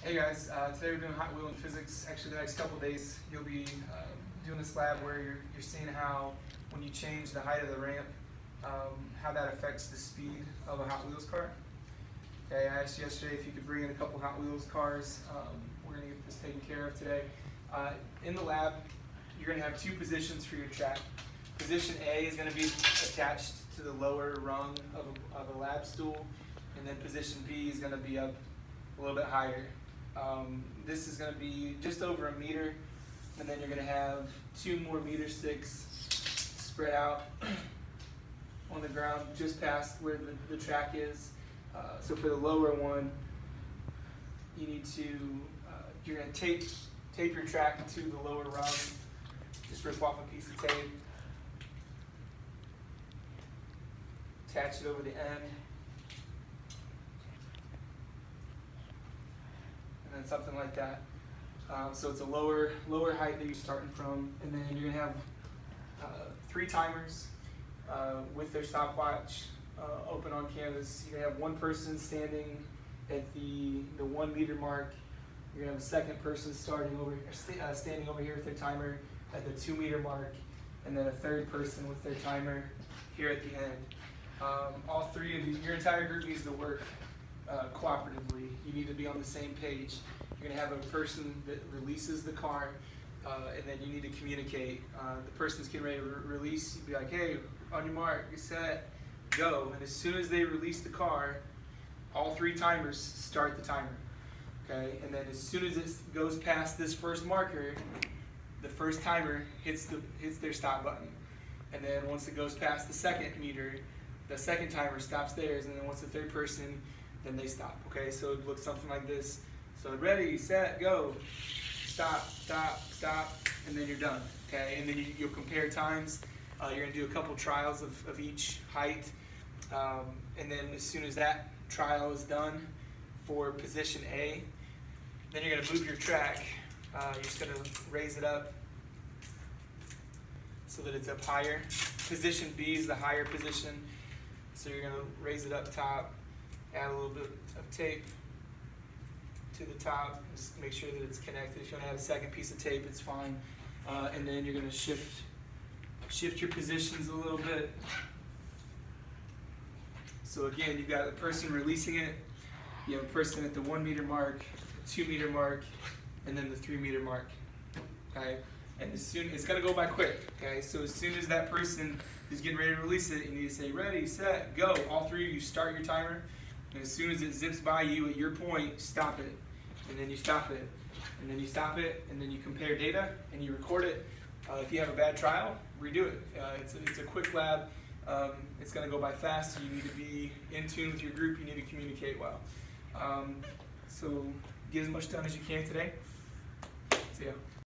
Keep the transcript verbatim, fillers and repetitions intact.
Hey guys, uh, today we're doing Hot Wheel and Physics. Actually, the next couple days you'll be uh, doing this lab where you're, you're seeing how when you change the height of the ramp, um, how that affects the speed of a Hot Wheels car. Okay, I asked you yesterday if you could bring in a couple Hot Wheels cars. Um, we're going to get this taken care of today. Uh, in the lab, you're going to have two positions for your track. Position A is going to be attached to the lower rung of a, of a lab stool, and then position B is going to be up a little bit higher. Um, this is going to be just over a meter, and then you're going to have two more meter sticks spread out on the ground just past where the, the track is. Uh, so for the lower one, you need to, uh, you're going to tape, tape your track to the lower rung. Just rip off a piece of tape, attach it over the end, and then something like that. Um, so it's a lower lower height that you're starting from, and then you're gonna have uh, three timers uh, with their stopwatch uh, open on canvas. You're gonna have one person standing at the the one meter mark. You're gonna have a second person starting over uh, standing over here with their timer at the two meter mark, and then a third person with their timer here at the end. Um, all three of you, your entire group needs to work uh, cooperatively. You need to be on the same page. You're going to have a person that releases the car, uh, and then you need to communicate. Uh, the person's getting ready to re release. You'd be like, hey, on your mark, get set, go. And as soon as they release the car, all three timers start the timer. Okay, and then as soon as it goes past this first marker, the first timer hits the hits their stop button. And then once it goes past the second meter, the second timer stops theirs, and then once the third person, then they stop. Okay, so it looks something like this. So ready, set, go, stop, stop, stop, and then you're done. Okay, and then you, you'll compare times. Uh, you're gonna do a couple trials of, of each height, um, and then as soon as that trial is done for position A, then you're gonna move your track. Uh, you're just gonna raise it up so that it's up higher. Position B is the higher position. So you're gonna raise it up top, add a little bit of tape to the top, just make sure that it's connected. If you wanna add a second piece of tape, it's fine. Uh, and then you're gonna shift, shift your positions a little bit. So again, you've got a person releasing it, you have a person at the one meter mark, two meter mark, and then the three meter mark, okay? And as soon, it's gonna go by quick, okay? So as soon as that person is getting ready to release it, you need to say, ready, set, go. All three of you start your timer, and as soon as it zips by you at your point, stop it. And then you stop it, and then you stop it, and then you compare data, and you record it. Uh, if you have a bad trial, redo it. Uh, it's, a, it's a quick lab. Um, it's gonna go by fast, so you need to be in tune with your group, you need to communicate well. Um, so get as much done as you can today. See ya.